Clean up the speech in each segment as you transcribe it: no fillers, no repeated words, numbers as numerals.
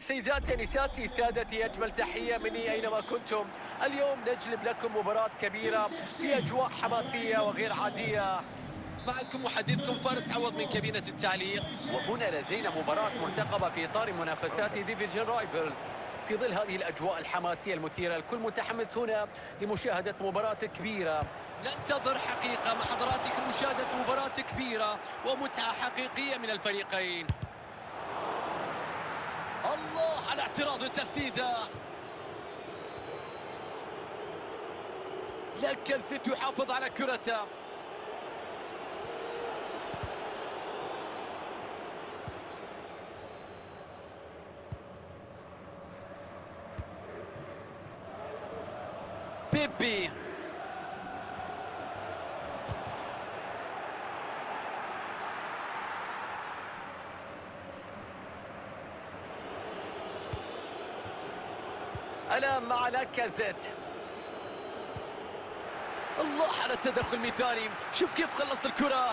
سيداتي نساتي سادتي، أجمل تحية مني أينما كنتم. اليوم نجلب لكم مباراة كبيرة في أجواء حماسية وغير عادية. معكم محدثكم فارس عوض من كابينة التعليق. وهنا لدينا مباراة مرتقبة في إطار منافسات ديفيجن رايفلز. في ظل هذه الأجواء الحماسية المثيرة، الكل متحمس هنا لمشاهدة مباراة كبيرة. ننتظر حقيقة مع حضراتكم مشاهدة مباراة كبيرة ومتعة حقيقية من الفريقين. الله على اعتراض التسديدة، لكن سيت يحافظ على كرته. بيبي الآن مع لاكازيت. الله على التدخل المثالي، شوف كيف خلص الكرة.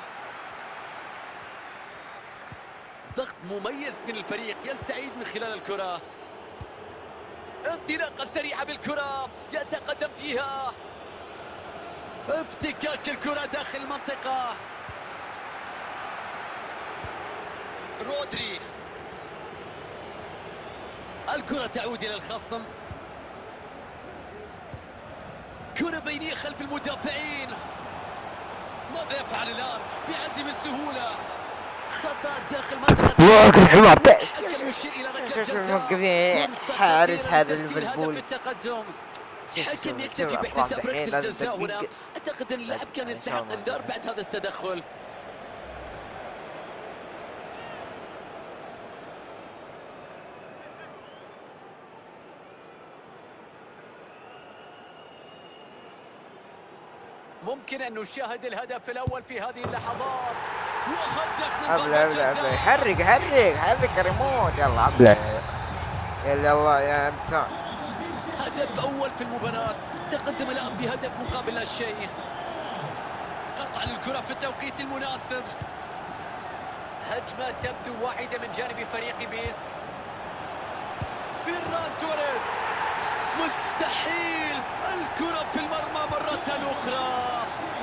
ضغط مميز من الفريق، يستعيد من خلال الكرة. انطلاقة سريعة بالكرة، يتقدم فيها. افتكاك الكرة داخل المنطقة. رودري، الكرة تعود إلى الخصم. كرة بينية خلف المدافعين. ماذا يفعل الآن؟ بيعدي بسهولة. خطأ داخل منطقة. الحكم يشير إلى ركلة جزاء. حارس هذا ليفربول. التقدم. حكم يكتفي باحتساب ركلة الجزاء هنا. أعتقد أن اللاعب كان يستحق إنذار بعد هذا التدخل. ممكن أن نشاهد الهدف الأول في هذه اللحظات. وهدف من ابلع ابلع ابلع، حرك ريموت، يلا ابلع، يلا يا انسان. هدف أول في المباراة، تقدم الآن بهدف مقابل لا شيء. قطع الكرة في التوقيت المناسب. هجمة تبدو واحدة من جانب فريق بيست. فيران توريس، مستحيل، الكرة في المرمى مرة أخرى.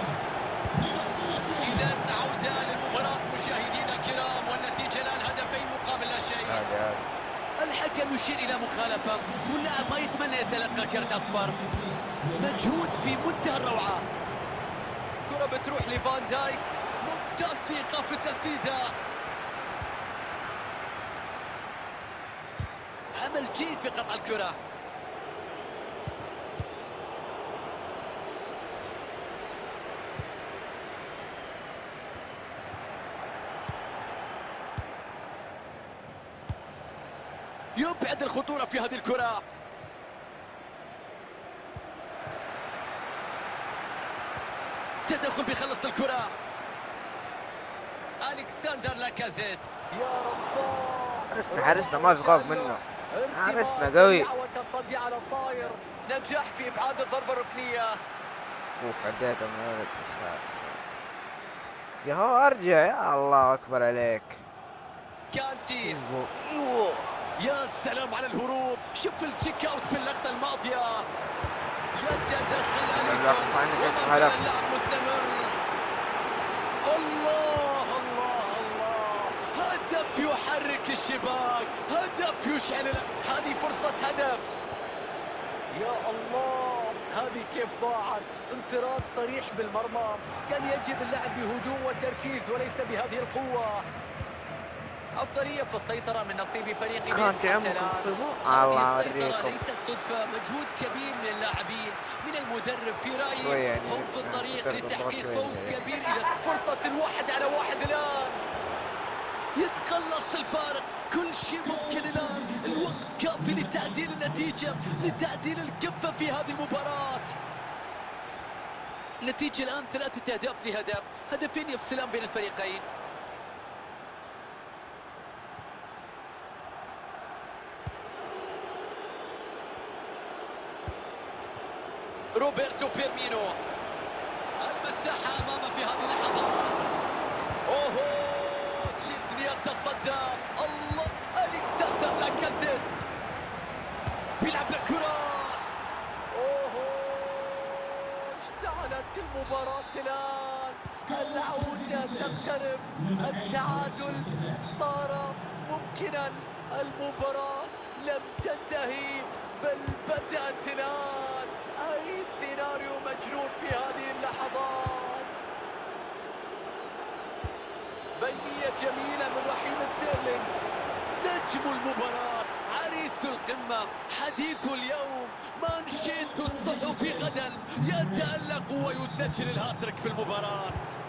إذا عودة للمباراة مشاهدينا الكرام، والنتيجة الآن هدفين مقابل لا شيء. الحكم يشير إلى مخالفة، واللاعب ما يتمنى يتلقى كرت أصفر. مجهود في منتهى الروعة. كرة بتروح لفان دايك، ممتاز في إيقاف التسديدة. عمل جيد في قطع الكرة. يبعد الخطورة في هذه الكرة. تدخل بيخلص الكرة. ألكسندر لاكازيت. يا رب، حارسنا ما في خوف منه، حارسنا قوي. والتصدي على الطاير، نجح في إبعاد الضربة الركنية. عديته من ولد يا هو، ارجع، يا الله اكبر عليك. كانتي، يا سلام على الهروب، شوف التشيك اوت في اللقطة الماضية. يتدخل أليسون وما زال اللعب مستمر. الله الله الله، هدف يحرك الشباك، هدف يشعل. هذه فرصة هدف. يا الله، هذه كيف ضاعت. انفراد صريح بالمرمى، كان يجب اللعب بهدوء وتركيز وليس بهذه القوة. أفضلية في السيطرة من نصيب فريق كانت عمكم تصيبوا. الله السيطرة ليست صدفة، مجهود كبير من اللاعبين، من المدرب في رأيي يعني هم في الطريق لتحقيق فوز كبير. إلى فرصة 1 على 1 الآن، يتقلص الفارق، كل شيء ممكن الآن. الوقت كافي لتعديل النتيجة، لتعديل الكفة في هذه المباراة. النتيجة الآن 3 أهداف لهدف، هدفين يفصلان بين الفريقين. روبرتو فيرمينو، المساحة أمامه في هذه اللحظات. أوهو، تشيزني يتصدى. الله، ألكسندر لاكازيت المباراة الآن، العودة تقترب، التعادل صار ممكنا، المباراة لم تنتهي بل بدأت الآن. أي سيناريو مجنون في هذه اللحظات. بينية جميلة من رحيم ستيرلينج، نجم المباراة، عريس القمة، حديث اليوم، مانشيت الصحف غدا، يتألق ويسجل الهاتريك في المباراة.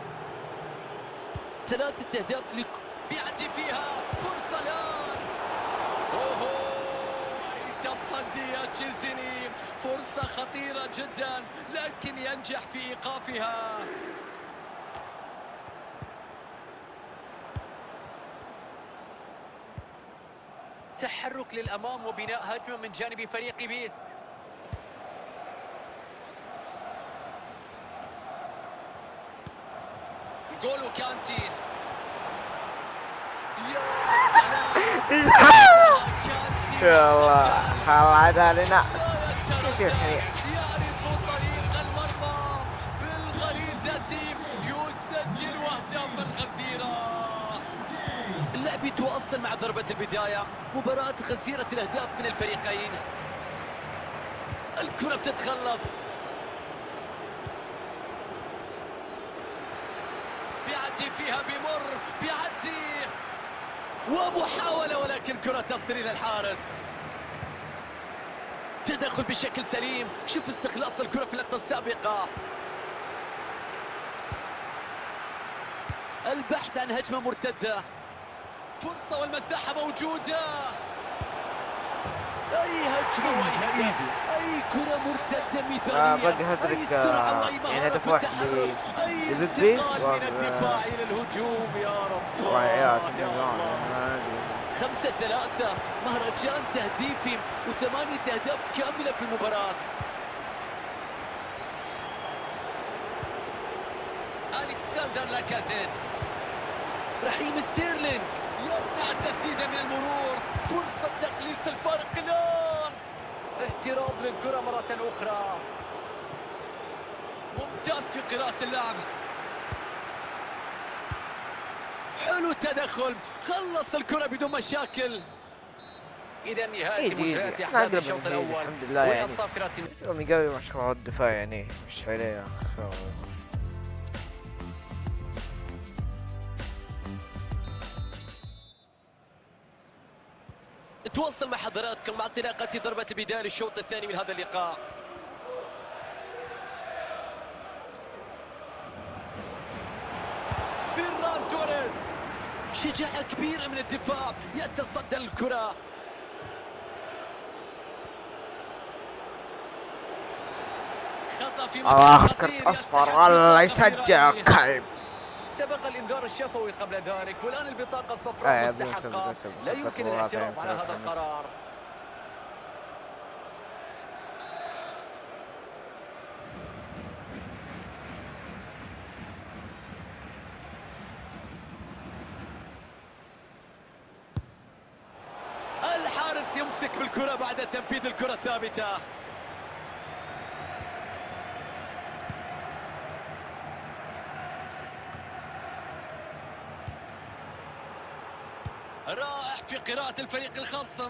3 أهداف بيعدي فيها فرصة الآن. أوه، أي تصدي يا تشيزني، فرصة خطيرة جدا لكن ينجح في إيقافها. تحرك للأمام وبناء هجمة من جانب فريق بيست. جولو كانتي، يا سلام يا الله حاول علينا. يعرف طريق المرمى بالغريزة، يسجل أهدافا غزيرة. اللعب يتواصل مع ضربة البداية، مباراة غزيرة الأهداف من الفريقين. الكرة بتتخلص، بيعدي فيها، بيعدي ومحاولة ولكن كرة تصل إلى الحارس. تدخل بشكل سليم، شوف استخلاص الكرة في اللقطة السابقة. البحث عن هجمة مرتدة، فرصة والمساحة موجودة. أي هجمة وأي هدف، أي كرة مرتدة مثالية، أي سرعة وأي مهارة في التحرك، أي انتقال من الدفاع إلى الهجوم. يا رب يا الله. 5-3 مهرجان تهديفي و8 أهداف كاملة في المباراة. ألكسندر لاكازيت، رحيم ستيرلينج يمنع التسديدة من المرور، فرصة تقليص الفارق الآن. اعتراض للكرة مرة أخرى، ممتاز في قراءة اللعب. حلو التدخل، خلص الكرة بدون مشاكل. إذا نهاية مجريات أحداث الشوط الأول. الحمد لله يعني. والصافرة يوم يقوي مشروع الدفاع يعني مش عليه. تواصل مع حضراتكم مع انطلاقة ضربة البداية للشوط الثاني من هذا اللقاء. فيران توريس، شجاعة كبيرة من الدفاع، يتصدى الكرة. خطأ في مكان خطير، اصفر الله يشجع كايب. سبق الانذار الشفوي قبل ذلك، والان البطاقة الصفراء مستحقة، لا يمكن الاعتراض على هذا القرار. الحارس يمسك بالكرة بعد تنفيذ الكرة الثابتة. رائع في قراءة الفريق الخصم.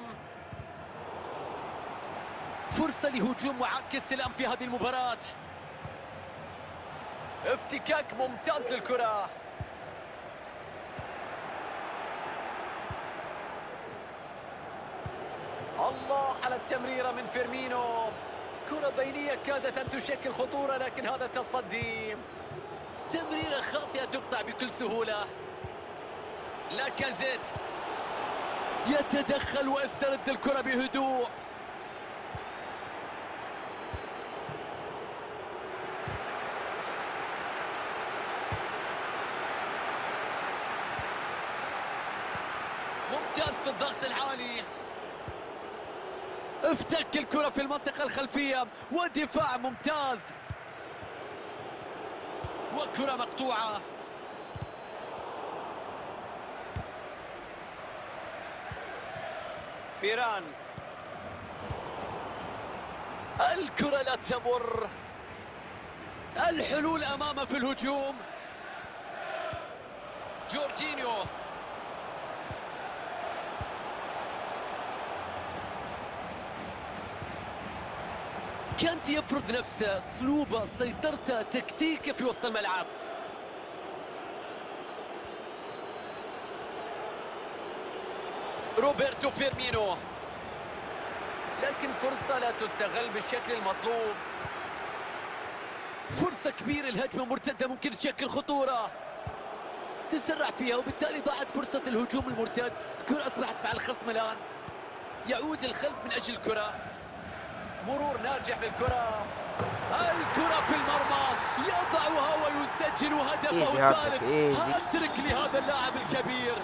فرصة لهجوم معاكس الآن في هذه المباراة. افتكاك ممتاز للكرة. الله على التمريرة من فيرمينو، كرة بينية كادت أن تشكل خطورة لكن هذا التصدي، تمريرة خاطئة تقطع بكل سهولة. لاكازيت يتدخل ويسترد الكرة بهدوء. ممتاز في الضغط العالي، افتك الكرة في المنطقة الخلفية ودفاع ممتاز، وكرة مقطوعة. فيران، الكرة لا تمر، الحلول أمامه في الهجوم. جورجينيو كانت يفرض نفسه، اسلوبه، سيطرته، تكتيكه في وسط الملعب. روبرتو فيرمينو، لكن فرصة لا تستغل بالشكل المطلوب. فرصة كبيرة، الهجمة مرتدة ممكن تشكل خطورة، تسرع فيها وبالتالي ضاعت فرصة الهجوم المرتد. الكرة أصبحت مع الخصم الآن، يعود للخلف من أجل الكرة. مرور ناجح بالكرة، الكرة في المرمى، يضعها ويسجل هدفه الثالث. هاتريك لهذا اللاعب الكبير.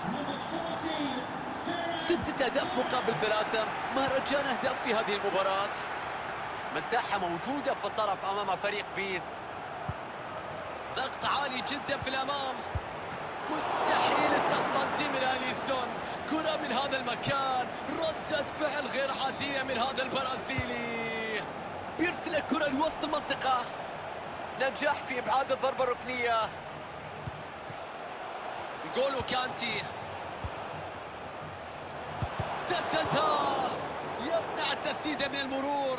6 أهداف مقابل 3، مهرجان أهداف في هذه المباراة. مساحة موجودة في الطرف أمام فريق بيست. ضغط عالي جدا في الأمام، مستحيل التصدي من أليسون. كرة من هذا المكان، ردة فعل غير عادية من هذا البرازيلي. بيرسل الكرة لوسط المنطقة، نجح في إبعاد الضربة الركنية. نقولوا كانتي سددها، يمنع التسديدة من المرور.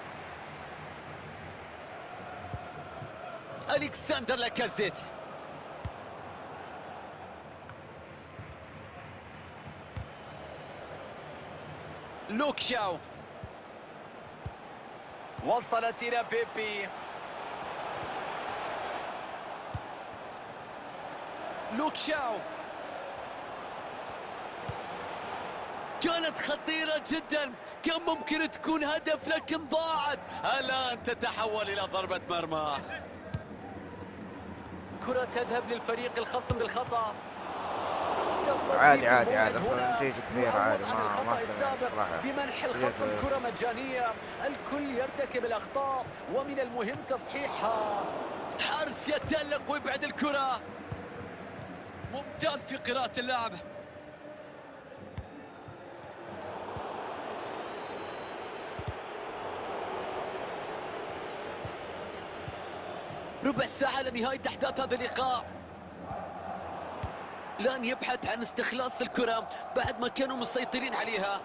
ألكسندر لاكازيت، لوك شاو، وصلت إلى بيبي. لوك شاو كانت خطيرة جدا، كان ممكن تكون هدف لكن ضاعت. الآن تتحول إلى ضربة مرمى. كرة تذهب للفريق الخصم بالخطأ. عادي عادي عادي، اصلا نتيجة كبيرة عادي، ما بمنح الخصم كرة مجانية. الكل يرتكب الأخطاء ومن المهم تصحيحها. حارس يتألق ويبعد الكرة، ممتاز في قراءة اللعب. ربع ساعة لنهاية أحداث هذا اللقاء. الآن يبحث عن استخلاص الكرة بعد ما كانوا مسيطرين عليها.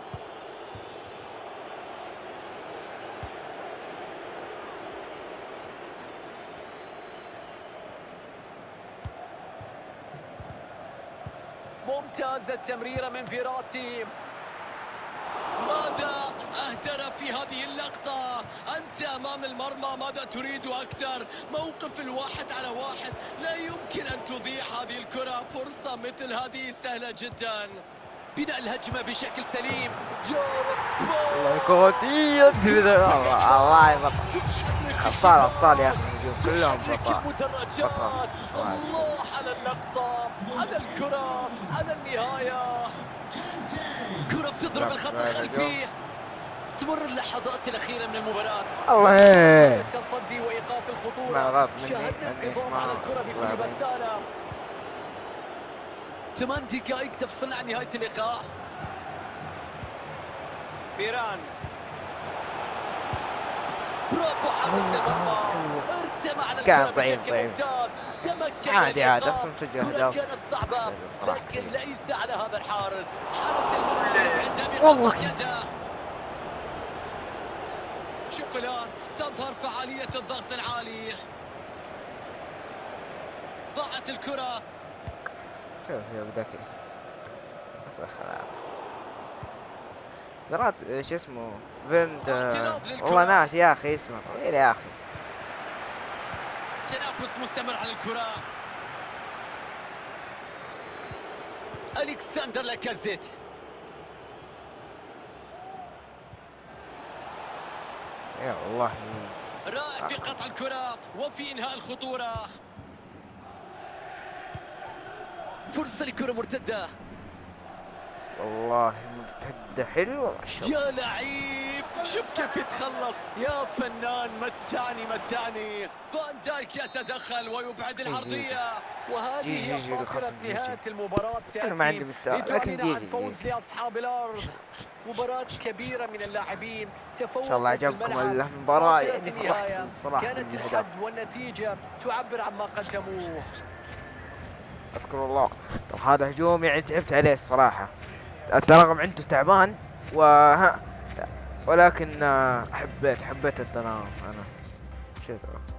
ممتازة التمريرة من فيراتي. ماذا أهدر في هذه اللقطة؟ أنت أمام المرمى، ماذا تريد أكثر؟ موقف 1 على 1، لا يمكن أن تضيع هذه الكرة. فرصة مثل هذه سهلة جدا. بناء الهجمة بشكل سليم. يا رب، والله كوتية الله يبطل. أبطال يا أخي، كلهم مدرجات. الله على اللقطة، على الكرة، على النهاية. كرة بتضرب الخط الخلفي. تمر اللحظات الأخيرة من المباراة. الله، التصدي وإيقاف الخطورة. شاهدنا الانضباط على الكرة بكل بسالة. 8 دقائق تفصلنا عن نهاية اللقاء. فيران، برافو حارس المرمى، ارتمى على كان الكرة بشكل ضعيف. ممتاز. تمكن عادي عادي، الكرة اصلا سجل اهداف كانت صعبة لكن ليس على هذا الحارس. حارس المرمى يبعدها والله. بقطع يده. شوف الآن تظهر فعالية الضغط العالي. ضاعت الكرة. شوف يا بدك درات ايش اسمه فيرند، والله ناس يا اخي اسمه طويل يا اخي. تنافس مستمر على الكرة. ألكسندر لاكازيت، يا الله، رائع في قطع الكرة وفي إنهاء الخطورة. فرصة لكرة مرتدة. والله مرتدة حلوة ما شاء الله. يا لعيب، شوف كيف يتخلص. يا فنان، متعني. فان دايك يتدخل ويبعد العرضية. وهذه هي جي صافرة الخصم، جي. نهاية المباراة أنا ما عندي تأتي مستوى، لكن لتعلن عن جي. فوز لأصحاب الأرض. مباراة كبيرة من اللاعبين، ان شاء الله تفوقوا في عجبكم الملعب، المباراة، صافرة يعني فرحت النهاية، الصراحة كانت بالأهداف. الحد والنتيجة تعبر عما قدموه. اذكر الله. طب هذا هجوم يعني تعبت عليه الصراحة، التناغم عنده تعبان ولكن حبيت التناغم انا كذا.